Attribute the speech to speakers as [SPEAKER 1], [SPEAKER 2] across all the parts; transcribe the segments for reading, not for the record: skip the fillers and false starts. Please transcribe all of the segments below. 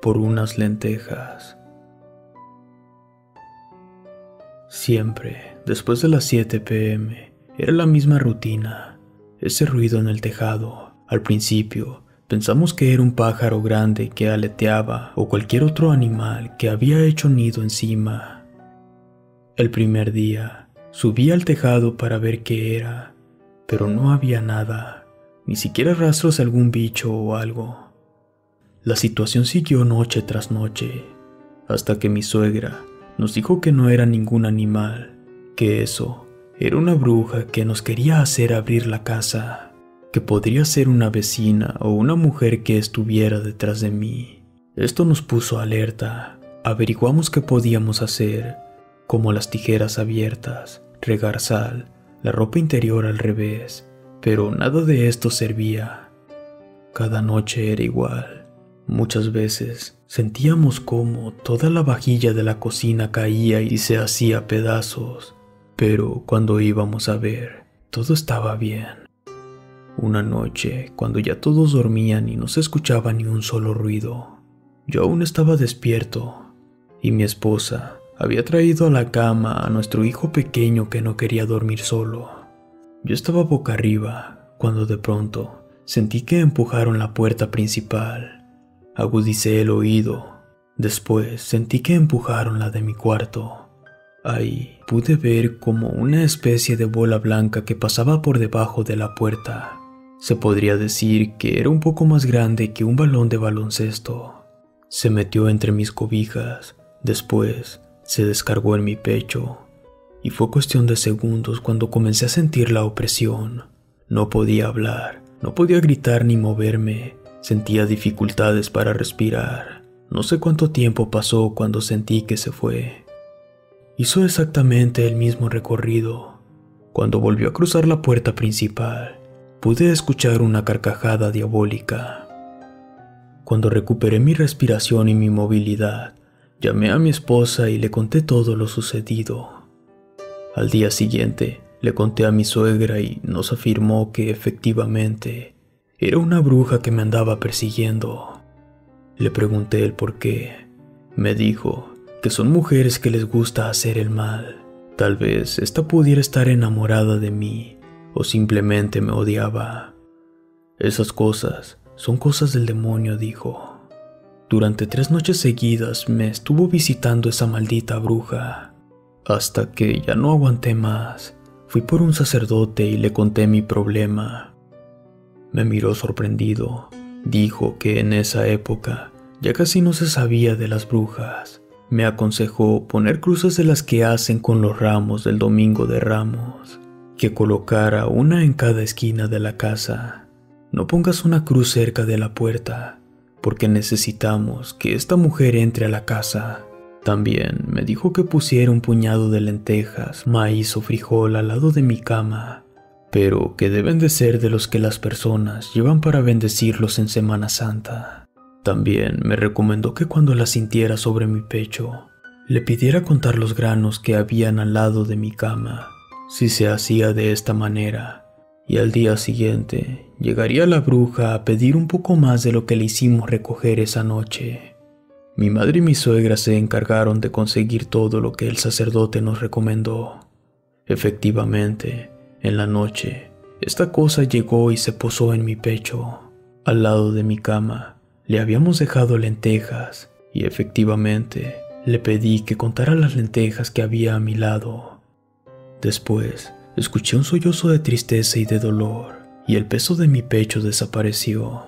[SPEAKER 1] por unas lentejas. Siempre, después de las 7 p.m., era la misma rutina, ese ruido en el tejado. Al principio, pensamos que era un pájaro grande que aleteaba o cualquier otro animal que había hecho nido encima. El primer día, subí al tejado para ver qué era, pero no había nada, ni siquiera rastros de algún bicho o algo. La situación siguió noche tras noche, hasta que mi suegra nos dijo que no era ningún animal, que eso era una bruja que nos quería hacer abrir la casa, que podría ser una vecina o una mujer que estuviera detrás de mí. Esto nos puso alerta. Averiguamos qué podíamos hacer, como las tijeras abiertas, regar sal, la ropa interior al revés, pero nada de esto servía. Cada noche era igual. Muchas veces sentíamos como toda la vajilla de la cocina caía y se hacía pedazos, pero cuando íbamos a ver, todo estaba bien. Una noche, cuando ya todos dormían y no se escuchaba ni un solo ruido, yo aún estaba despierto y mi esposa había traído a la cama a nuestro hijo pequeño que no quería dormir solo. Yo estaba boca arriba cuando de pronto sentí que empujaron la puerta principal. Agudicé el oído. Después sentí que empujaron la de mi cuarto. Ahí pude ver como una especie de bola blanca que pasaba por debajo de la puerta. Se podría decir que era un poco más grande que un balón de baloncesto. Se metió entre mis cobijas. Después se descargó en mi pecho. Y fue cuestión de segundos cuando comencé a sentir la opresión. No podía hablar, no podía gritar ni moverme. Sentía dificultades para respirar. No sé cuánto tiempo pasó cuando sentí que se fue. Hizo exactamente el mismo recorrido. Cuando volvió a cruzar la puerta principal, pude escuchar una carcajada diabólica. Cuando recuperé mi respiración y mi movilidad, llamé a mi esposa y le conté todo lo sucedido. Al día siguiente, le conté a mi suegra y nos afirmó que efectivamente era una bruja que me andaba persiguiendo. Le pregunté el por qué. Me dijo que son mujeres que les gusta hacer el mal. Tal vez esta pudiera estar enamorada de mí o simplemente me odiaba. Esas cosas son cosas del demonio, dijo. Durante 3 noches seguidas me estuvo visitando esa maldita bruja, hasta que ya no aguanté más. Fui por un sacerdote y le conté mi problema. Me miró sorprendido. Dijo que en esa época ya casi no se sabía de las brujas. Me aconsejó poner cruces de las que hacen con los ramos del Domingo de Ramos, que colocara una en cada esquina de la casa. No pongas una cruz cerca de la puerta, porque necesitamos que esta mujer entre a la casa. También me dijo que pusiera un puñado de lentejas, maíz o frijol al lado de mi cama, pero que deben de ser de los que las personas llevan para bendecirlos en Semana Santa. También me recomendó que cuando la sintiera sobre mi pecho, le pidiera contar los granos que habían al lado de mi cama. Si se hacía de esta manera, y al día siguiente llegaría la bruja a pedir un poco más de lo que le hicimos recoger esa noche. Mi madre y mi suegra se encargaron de conseguir todo lo que el sacerdote nos recomendó. Efectivamente, en la noche, esta cosa llegó y se posó en mi pecho. Al lado de mi cama, le habíamos dejado lentejas y efectivamente le pedí que contara las lentejas que había a mi lado. Después, escuché un sollozo de tristeza y de dolor y el peso de mi pecho desapareció.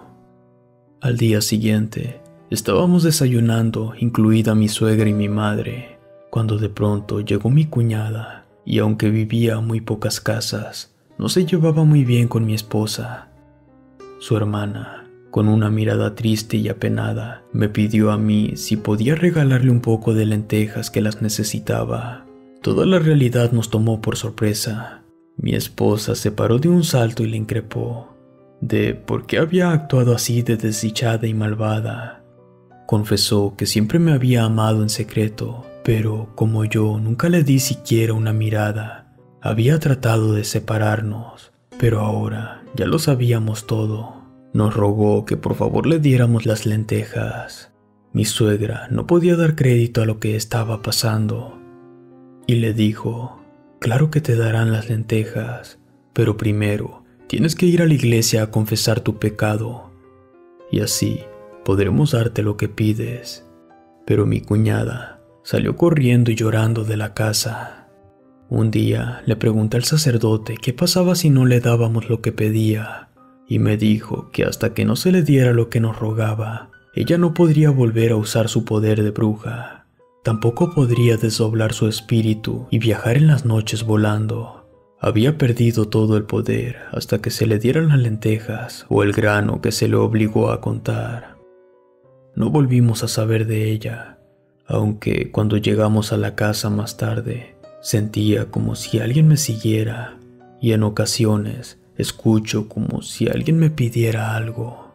[SPEAKER 1] Al día siguiente, estábamos desayunando, incluida mi suegra y mi madre, cuando de pronto llegó mi cuñada. Y aunque vivía a muy pocas casas, no se llevaba muy bien con mi esposa. Su hermana, con una mirada triste y apenada, me pidió a mí si podía regalarle un poco de lentejas que las necesitaba. Toda la realidad nos tomó por sorpresa. Mi esposa se paró de un salto y le increpó de por qué había actuado así de desdichada y malvada. Confesó que siempre me había amado en secreto, pero como yo nunca le di siquiera una mirada, había tratado de separarnos, pero ahora ya lo sabíamos todo. Nos rogó que por favor le diéramos las lentejas. Mi suegra no podía dar crédito a lo que estaba pasando y le dijo: claro que te darán las lentejas, pero primero tienes que ir a la iglesia a confesar tu pecado y así podremos darte lo que pides. Pero mi cuñada salió corriendo y llorando de la casa. Un día le pregunté al sacerdote qué pasaba si no le dábamos lo que pedía, y me dijo que hasta que no se le diera lo que nos rogaba, ella no podría volver a usar su poder de bruja. Tampoco podría desdoblar su espíritu y viajar en las noches volando. Había perdido todo el poder hasta que se le dieran las lentejas o el grano que se le obligó a contar. No volvimos a saber de ella, aunque cuando llegamos a la casa más tarde, sentía como si alguien me siguiera y en ocasiones escucho como si alguien me pidiera algo.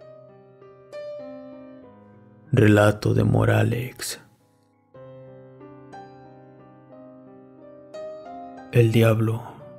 [SPEAKER 1] Relato de Moralex. El diablo.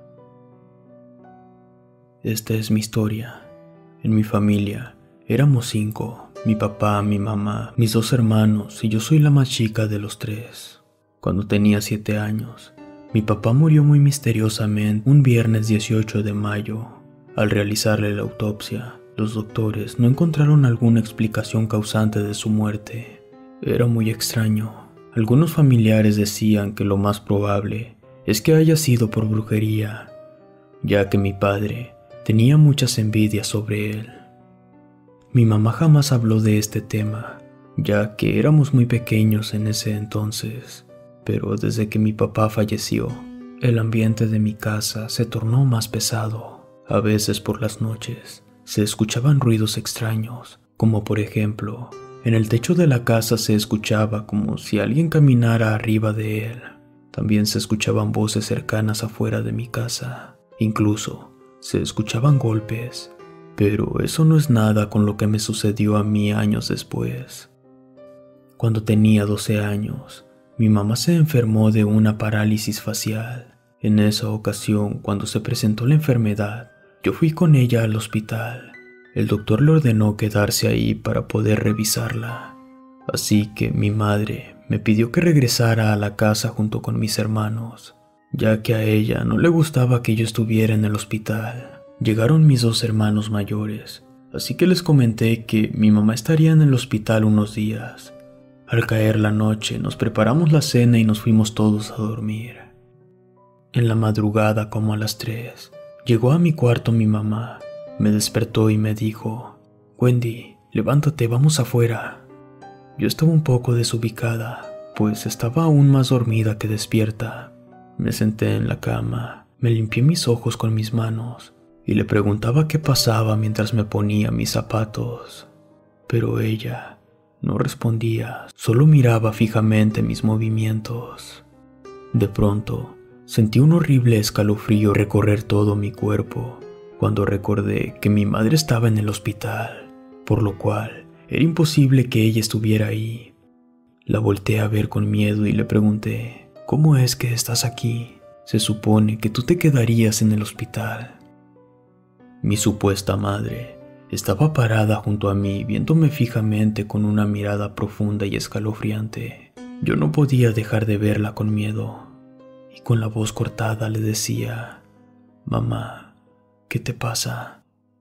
[SPEAKER 1] Esta es mi historia. En mi familia éramos 5, mi papá, mi mamá, mis 2 hermanos y yo soy la más chica de los 3. Cuando tenía 7 años, mi papá murió muy misteriosamente un viernes 18 de mayo. Al realizarle la autopsia, los doctores no encontraron alguna explicación causante de su muerte. Era muy extraño. Algunos familiares decían que lo más probable es que haya sido por brujería, ya que mi padre tenía muchas envidias sobre él. Mi mamá jamás habló de este tema, ya que éramos muy pequeños en ese entonces, pero desde que mi papá falleció, el ambiente de mi casa se tornó más pesado. A veces por las noches se escuchaban ruidos extraños, como por ejemplo, en el techo de la casa se escuchaba como si alguien caminara arriba de él. También se escuchaban voces cercanas afuera de mi casa. Incluso se escuchaban golpes, pero eso no es nada con lo que me sucedió a mí años después. Cuando tenía 12 años, mi mamá se enfermó de una parálisis facial. En esa ocasión, cuando se presentó la enfermedad, yo fui con ella al hospital. El doctor le ordenó quedarse ahí para poder revisarla. Así que mi madre me pidió que regresara a la casa junto con mis hermanos, ya que a ella no le gustaba que yo estuviera en el hospital. Llegaron mis 2 hermanos mayores, así que les comenté que mi mamá estaría en el hospital unos días. Al caer la noche nos preparamos la cena y nos fuimos todos a dormir. En la madrugada, como a las 3, llegó a mi cuarto mi mamá. Me despertó y me dijo: Wendy, levántate, vamos afuera. Yo estaba un poco desubicada, pues estaba aún más dormida que despierta. Me senté en la cama, me limpié mis ojos con mis manos y le preguntaba qué pasaba mientras me ponía mis zapatos. Pero ella no respondía, solo miraba fijamente mis movimientos. De pronto, sentí un horrible escalofrío recorrer todo mi cuerpo, cuando recordé que mi madre estaba en el hospital, por lo cual era imposible que ella estuviera ahí. La volteé a ver con miedo y le pregunté: ¿cómo es que estás aquí? Se supone que tú te quedarías en el hospital. Mi supuesta madre estaba parada junto a mí, viéndome fijamente con una mirada profunda y escalofriante. Yo no podía dejar de verla con miedo, y con la voz cortada le decía: Mamá, ¿qué te pasa?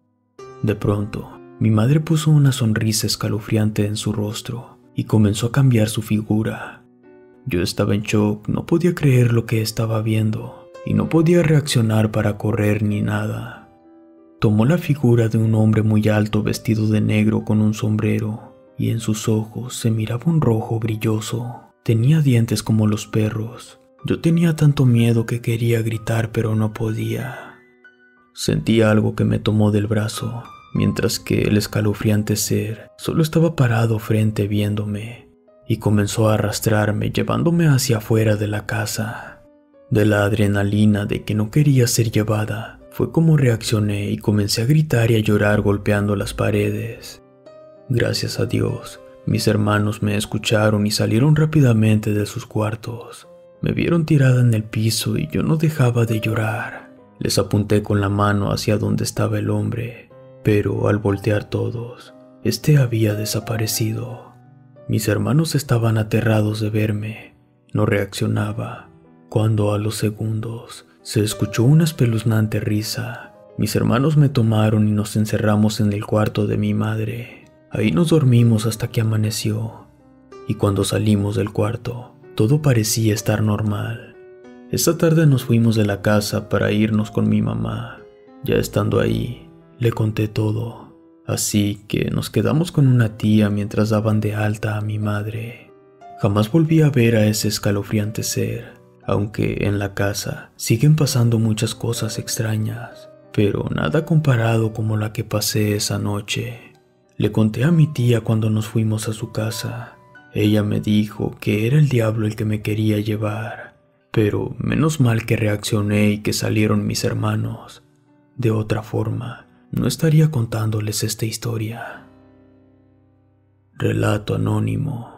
[SPEAKER 1] De pronto, mi madre puso una sonrisa escalofriante en su rostro y comenzó a cambiar su figura. Yo estaba en shock, no podía creer lo que estaba viendo y no podía reaccionar para correr ni nada. Tomó la figura de un hombre muy alto vestido de negro con un sombrero y en sus ojos se miraba un rojo brilloso. Tenía dientes como los perros. Yo tenía tanto miedo que quería gritar pero no podía. Sentí algo que me tomó del brazo, mientras que el escalofriante ser solo estaba parado frente viéndome y comenzó a arrastrarme llevándome hacia afuera de la casa. De la adrenalina de que no quería ser llevada, fue como reaccioné y comencé a gritar y a llorar golpeando las paredes. Gracias a Dios, mis hermanos me escucharon y salieron rápidamente de sus cuartos. Me vieron tirada en el piso y yo no dejaba de llorar. Les apunté con la mano hacia donde estaba el hombre, pero al voltear todos, este había desaparecido. Mis hermanos estaban aterrados de verme. No reaccionaba, cuando a los segundos se escuchó una espeluznante risa. Mis hermanos me tomaron y nos encerramos en el cuarto de mi madre. Ahí nos dormimos hasta que amaneció, y cuando salimos del cuarto, todo parecía estar normal. Esta tarde nos fuimos de la casa para irnos con mi mamá. Ya estando ahí, le conté todo, así que nos quedamos con una tía mientras daban de alta a mi madre. Jamás volví a ver a ese escalofriante ser, aunque en la casa siguen pasando muchas cosas extrañas, pero nada comparado como la que pasé esa noche. Le conté a mi tía cuando nos fuimos a su casa. Ella me dijo que era el diablo el que me quería llevar, pero menos mal que reaccioné y que salieron mis hermanos. De otra forma, no estaría contándoles esta historia. Relato anónimo.